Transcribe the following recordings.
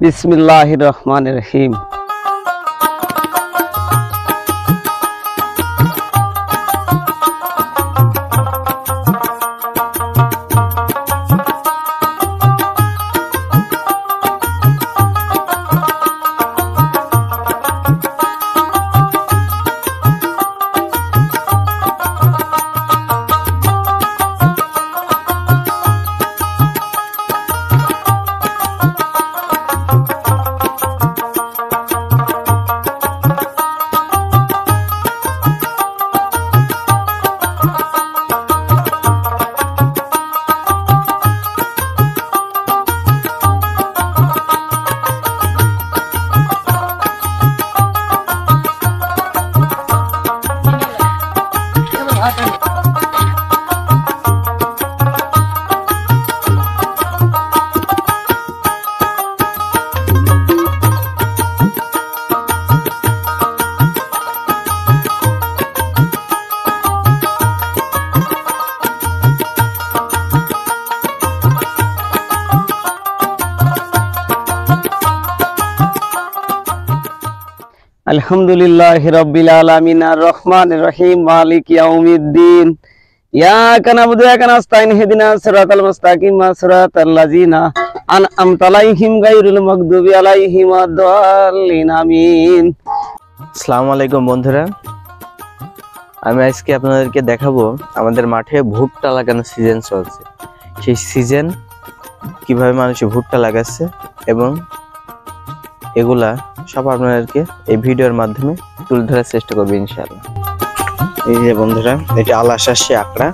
বিসমিল্লাহির রহমানির রহিম। আলহামদুলিল্লাহি রাব্বিল আলামিন আর রহমানির রহিম মালিকি ইয়াউমিদ্দিন ইয়াকা নাবুদু ওয়া ইয়াকা নাস্তাইন ইহদিনাস সিরাতাল মুস্তাকিম সিরাতাল লাযিনা আন'আমতা আলাইহিম গায়রিল মাগদুবি আলাইহিম ওয়াদ-দাল্লিন আমিন। আসসালামু আলাইকুম বন্ধুরা, আমি আজকে আপনাদেরকে দেখাবো আমাদের মাঠে ভুট্টা লাগানোর সিজন চলছে। সেই সিজন কিভাবে মানুষ ভুট্টা লাগাচ্ছে এবং এগুলা সব আপনাদেরকে এই ভিডিওর মাধ্যমে তুলে ধরার চেষ্টা করবো ইনশাআল্লাহ। এই যে বন্ধুরা, এটা আলাশাসী আঁকড়া।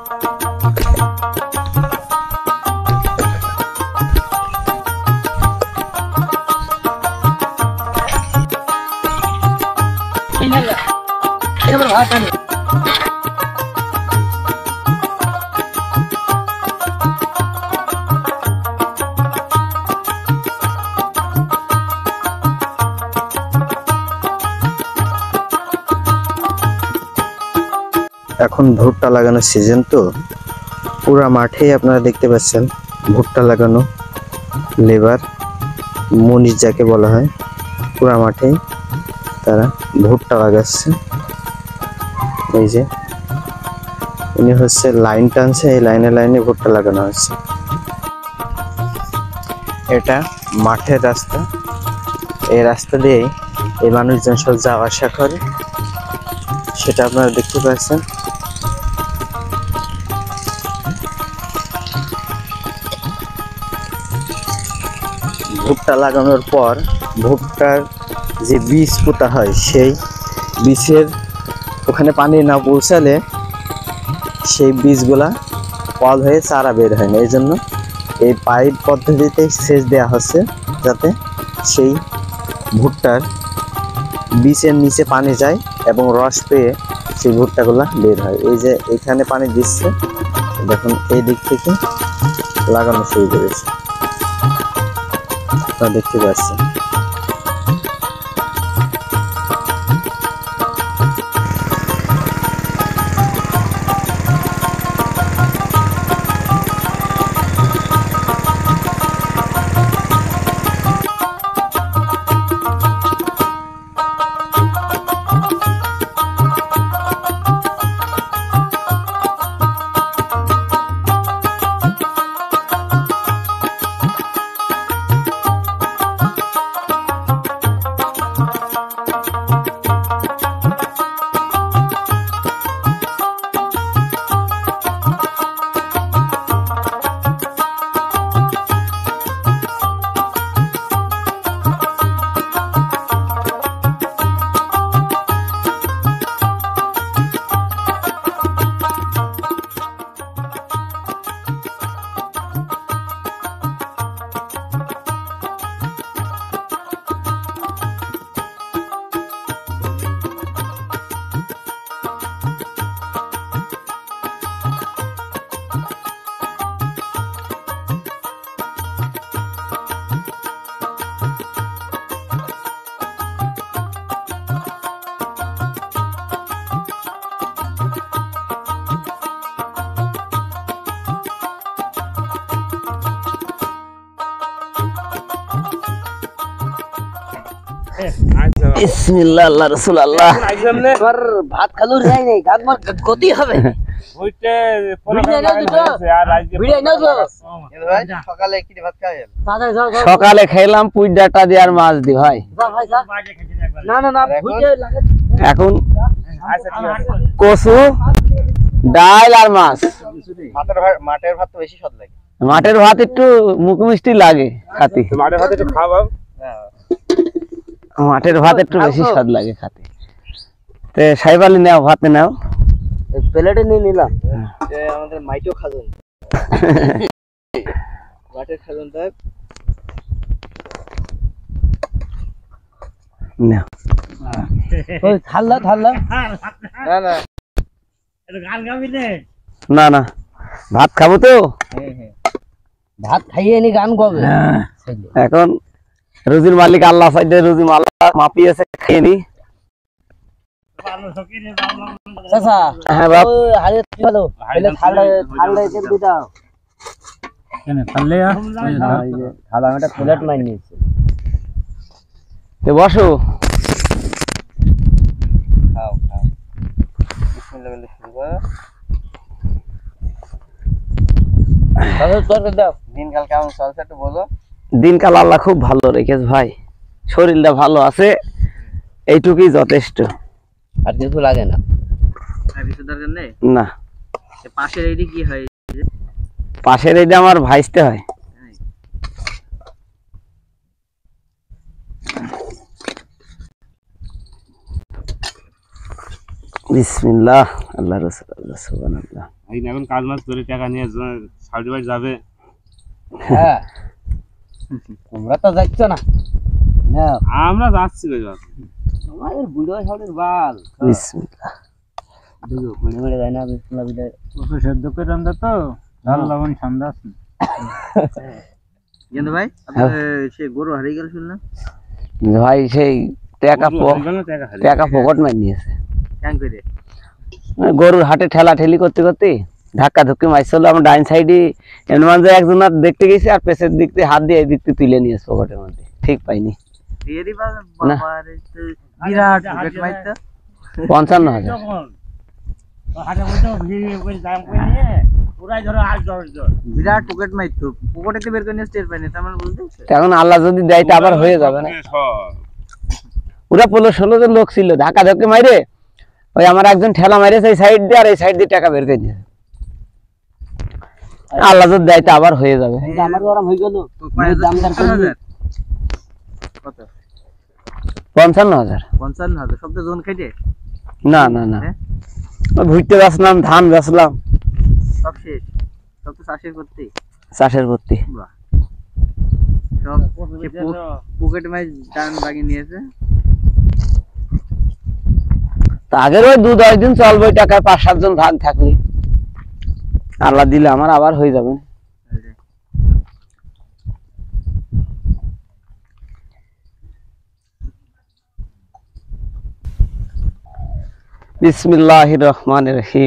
এখন ভুট্টা লাগানোর সিজন, তো পুরা মাঠেই আপনারা দেখতে পাচ্ছেন ভুট্টা লাগানো লেবার, মনিশ যাকে বলা হয়, পুরা মাঠেই তারা ভুট্টা লাগাচ্ছে। এই যে ইনি হচ্ছে লাইন টানছে, এই লাইনে লাইনে ভুট্টা লাগানো হচ্ছে। এটা মাঠের রাস্তা, এই রাস্তা দিয়ে এই মানুষজন সব যাওয়া আসা করে, সেটা আপনারা দেখতে পাচ্ছেন। ভুট্টা লাগানোর পর ভুট্টার যে বীজ পোতা হয়, সেই বীজের ওখানে পানি না পৌঁছালে সেই বীজগুলা ফল হয়ে চারা বের হয় না। এই জন্য এই পাইপ পদ্ধতিতে সেচ দেওয়া হচ্ছে, যাতে সেই ভুট্টার বীজের নিচে পানি যায় এবং রস পেয়ে সেই ভুট্টাগুলা বের হয়। এই যে এখানে পানি দিচ্ছে, দেখুন এই দিক থেকে লাগানো শুরু করেছে, দেখতে পাচ্ছেন। বিসমিল্লাহ আল্লাহ রাসূল আল্লাহ তোর ভাত খালুর যাই নাই ভাত মার গতি হবে সকালে কি ভাত খাইলেন? সকালে খাইলাম পুই ডাটা দিয়ে আর মাছ দি ভাই। না না না ভুইতে লাগে এখন কচু ডাল আর মাছ। মাঠের ভাত তো বেশি স্বাদ লাগে। মাঠের ভাত একটু মুখ মিষ্টি লাগে খাতে। মাঠের ভাত একটু খাওয়া মাঠের ভাত একটু বেশি স্বাদ লাগে খাতে। তে সাইবালি নাও ভাতে নাও। প্লেটে নিয়ে নিলাম আমাদের মাইটো খাজুন মাঠের খাজুনটা নাও। ওই থাললা থাললা না না না না ভাত খাবো তো ভাত খাইয়ে নি গান গাবে এখন রুজির মালিক আল্লাহ সাইডে রুজি মাল্লা মাপিয়েছে খেয়ে নি। চাচা হ্যাঁ বাপ ওই হাড়ে কি হলো বলে থাললা থাললা এসে দিদাও কেন থাললে থালা একটা প্লেট মাই নিয়েছে তে বসো। খাও খাও বিসমিল্লাহ বলে শুরু করো। তাহলে তোর দাও দিনকাল কেমন চলছে একটু বলো। দিনকাল আল্লাহ খুব ভালো রেখেছে ভাই, শরীরটা ভালো আছে, এইটুকুই যথেষ্ট। আর কিছু লাগে না আর কিছু দরকার নেই। না পাশের এইটি কি হয়? পাশের এইটা আমার ভাইস্তে হয়। বিসমিল্লাহ আল্লাহ রাসূলুল্লাহ সুবহানাল্লাহ। এখন কাজ মাছ করে টাকা নিয়ে সাউদি বাড়ি যাবে। হ্যাঁ তোমরা তো যাচ্ছ না না আমরা যাচ্ছি কই বাপ। আমাদের বুড়ো সাউদের বাল বিসমিল্লাহ দেখো মনে মনে যায় না বিসমিল্লাহ বিলে ওকে সেদ্ধ করে রান্না তো ঝাল লবণ ঠান্ডা আছে। কিন্তু ভাই আপনার সে গরু হারিয়ে গেল শুনলাম। ভাই সেই টাকা পকেট মার নিয়েছে। কেন করে? গরুর হাটে ঠেলা ঠেলি করতে করতে ধাক্কা ধুক্কি মারছিল। আমার ডাইন সাইডে এমন যে একজন আর দেখতে গেছি আর পেছনের দিক দিয়ে হাত দিয়ে এই দিক দিয়ে তুলে নিয়েছে পকেটের মধ্যে, ঠিক পাইনি। না। বিরাট পকেট মাইতো 55,000। বিরাট পকেট মাইতো পকেটে বের করে নিয়ে স্টেট পাইনি তার মানে বুঝতে পারছো? এখন আল্লাহ যদি দেয় তো আবার হয়ে যাবে না। পুরা 15-16 জন লোক ছিল, ধাক্কা ধুক্কি মাইরে ওই আমার একজন ঠেলা মাইরেছে এই সাইড দিয়ে আর এই সাইড দিয়ে টাকা বের করে নিয়েছে। আল্লাহ যদি দেয় তো আবার হয়ে যাবে। আমার গরম হয়ে গেল দামদার করে কত? 55,000। 55,000 সব তো জোন খাইতে? না না না ওই ভুট্টে বেচলাম, ধান বেচলাম, সব শেষ, সব তো চাষের করতে চাষের ভর্তি। বাহ সব পকেট মাই ডান লাগিয়ে নিয়েছে। তা আগের ওই 2-10 দিন চলবে টাকায় 5-7 জন ভাগ থাকলে আল্লাহ দিলে আমার আবার হয়ে যাবে। বিসমিল্লাহির রহমানির রহিম।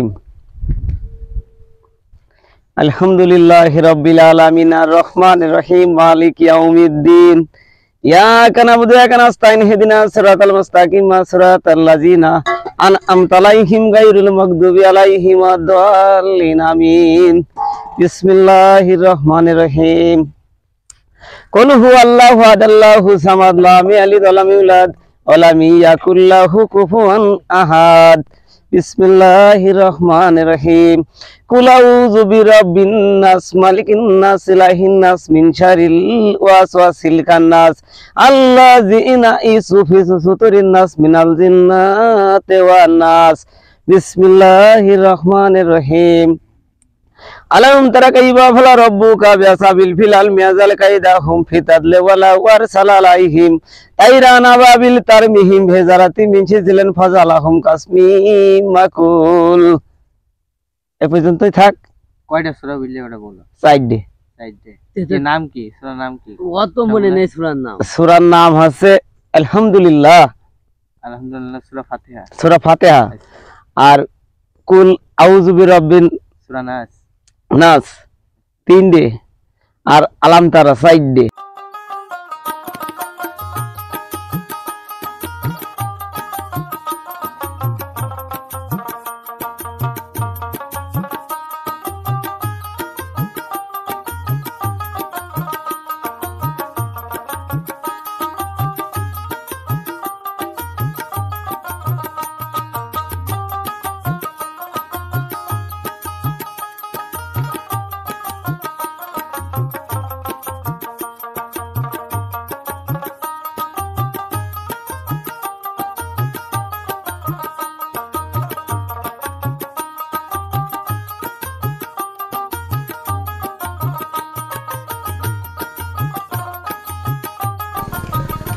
আলহামদুলিল্লাহি রাব্বিল আলামিন আর রহমানির রহিম মালিক ইয়াউমিদ্দিন। ইয়াকা নাবুদু ওয়া ইয়াকা নাস্তাইন ইহদিনাস সিরাতাল মুস্তাকিম সিরাতাল লাযিনা আন'আমতা আলাইহিম গায়রিল মাগদুবি আলাইহিম ওয়াদ-দাল্লিন আমিন। বিসমিল্লাহির রহমানির রহিম। কুল হুয়াল্লাহু আহাদ আল্লাহু সামাদ লাম ইয়ালিদ ওয়া লাম ইউলাদ ওয়া লাম ইয়াকুল লাহু কুফুয়ান আহাদ। বিসমিল্লাহির রহমানির রহিম। কুল আউযু বিরাব্বিন নাস মালিকিন নাস ইলাহিন নাস মিন শারিল ওয়াসওয়াসিল খান্নাস আল্লাযিনা ইসুফি সুতুরিন নাস মিনাল জিন্নাতি ওয়ান নাস। বিসমিল্লাহির রহমানির রহিম। আলাম তারা কাইফা ফাআলা রাব্বুকা বিআসহাবিল ফিল আল মিয়াজাল কাইদাহুম ফি তাদলি ওয়ালা ওয়ারসালা আলাইহিম তাইরান আবাবিল তারমিহিম বিজারাতি মিন সিজিলিন ফাজালাহুম কাসমিম মাকুল। এ পর্যন্তই থাক। কয়টা সূরা বললে ওটা বলো। 4 ডে। এর নাম কি? সূরার নাম কি? অত মনে নেই সূরার নাম। সূরার নাম হচ্ছে আলহামদুলিল্লাহ, আলহামদুলিল্লাহ, সূরা ফাতিহা, সূরা ফাতিহা আর কুল আউযু বিরাব্বিন সূরা নাস নাস 3 ডে আর আলাম তারা 4 ডে।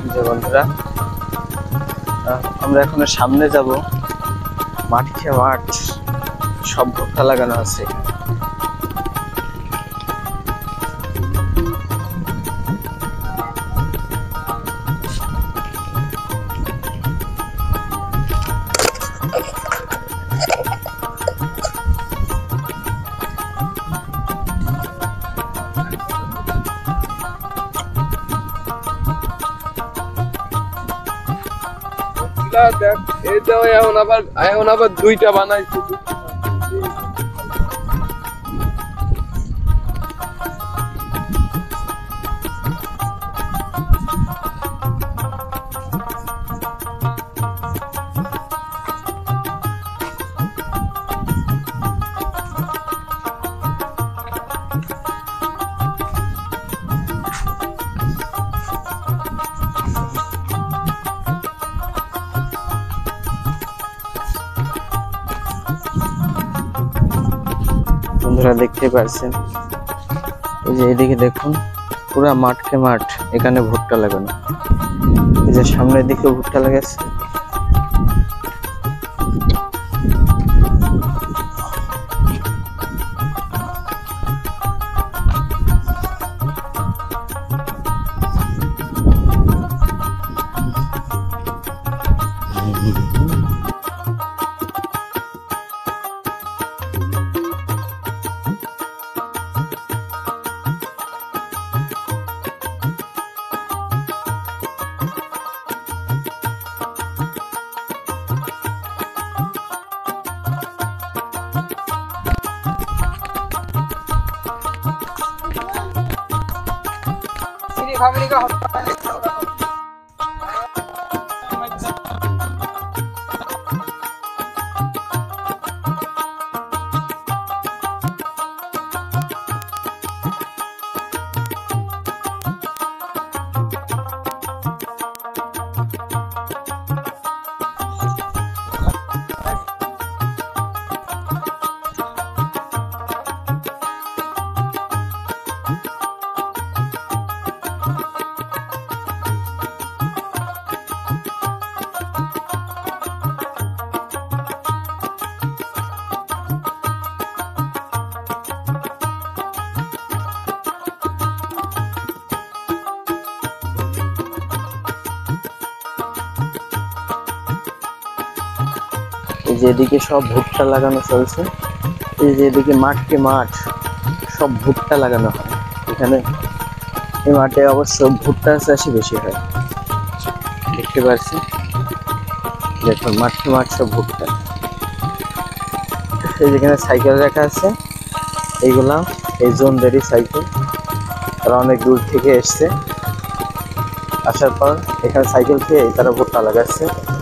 যে বন্ধুরা, আমরা এখন সামনে যাব। মাঠে মাঠ সব ভুট্টা লাগানো আছে। দেখ এটা এখন আবার দুইটা বানাইছি। বন্ধুরা দেখতে পাচ্ছেন, এই যে এদিকে দেখুন পুরা মাঠকে মাঠ, এখানে ভুট্টা লাগানো। এই যে সামনের দিকে ভুট্টা লাগাচ্ছে। এই যে এদিকে সব ভুট্টা লাগানো চলছে। এই যে এদিকে মাঠকে মাঠ সব ভুট্টা লাগানো হয়। এখানে এই মাঠে অবশ্য ভুট্টা চাষই বেশি হয়, দেখতে পাচ্ছি। দেখুন মাঠকে মাঠ সব ভুট্টা। এই যেখানে সাইকেল রাখা আছে, এইগুলা এই জোনদেরই সাইকেল। তারা অনেক দূর থেকে এসছে, আসার পর এখানে সাইকেল খেয়ে তারা ভুট্টা লাগাচ্ছে।